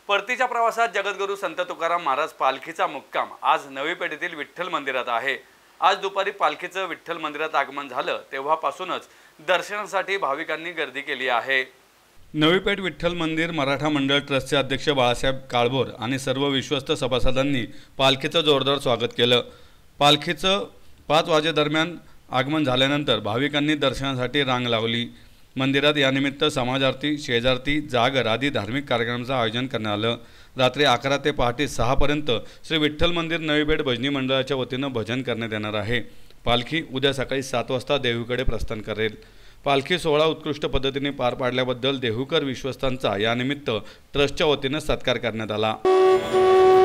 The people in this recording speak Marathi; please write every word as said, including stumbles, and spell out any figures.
परतीच्या प्रवासात जगद्गुरू संत तुकाराम महाराज पालखीचा मुक्काम आज नवी पेठेतील विठ्ठल मंदिरात आहे। आज दुपारी पालखीचं विठ्ठल मंदिरात आगमन झालं तेव्हापासूनच दर्शनासाठी भाविकांनी गर्दी केली आहे। नवी पेठ विठ्ठल मंदिर मराठा मंडळ ट्रस्टचे अध्यक्ष बाळासाहेब काळभोर आणि सर्व विश्वस्त सभासदांनी पालखीचं जोरदार स्वागत केलं। पालखीचं पाच वाजेदरम्यान आगमन झाल्यानंतर भाविकांनी दर्शनासाठी रांग लावली। मंदिरात यानिमित्त समाजारती, शेजारती, जागर आदी धार्मिक कार्यक्रमांचं आयोजन करण्यात आलं। रात्री अकरा ते पहाटे सहा पर्यंत श्री विठ्ठल मंदिर नवी पेठ भजनी मंडळाच्या वतीनं भजन करण्यात येणार आहे। पालखी उद्या सकाळी सात वाजता देहूकडे प्रस्थान करेल। पालखी सोहळा उत्कृष्ट पद्धतीने पार पाडल्याबद्दल देहूकर विश्वस्तांचा यानिमित्त ट्रस्टच्या वतीनं सत्कार करण्यात आला।